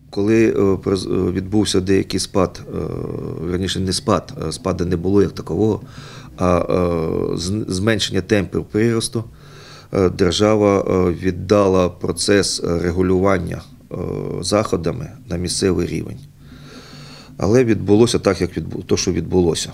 Коли відбувся деякий спад, верніше не спад, спаду не було як такового, а зменшення темпів приросту, держава віддала процес регулювання заходами на місцевий рівень. Але відбулося так, як що відбулося.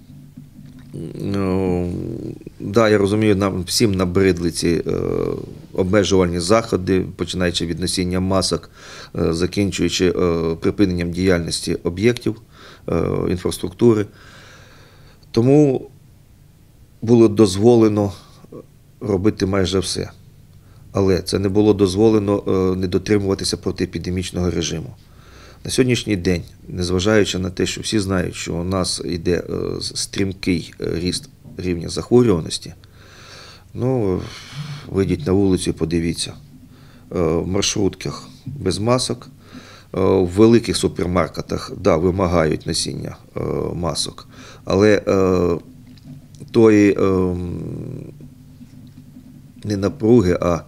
Да, я розумію, нам всім набридли ці обмежувальні заходи, починаючи від носіння масок, закінчуючи припиненням діяльності об'єктів інфраструктури. Тому було дозволено робити майже все. Але це не було дозволено не дотримуватися протиепідемічного режиму. На сьогоднішній день, незважаючи на те, що всі знають, що у нас йде стрімкий ріст рівня захворюваності, вийдіть на вулицю і подивіться. В маршрутках без масок, в великих супермаркетах, да, вимагають носіння масок, але тої не напруги, а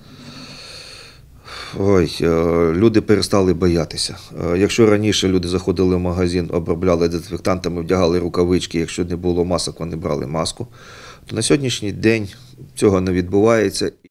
люди перестали боятися. Якщо раніше люди заходили в магазин, обробляли дезінфектантами, вдягали рукавички, якщо не було масок, вони брали маску, то на сьогоднішній день цього не відбувається.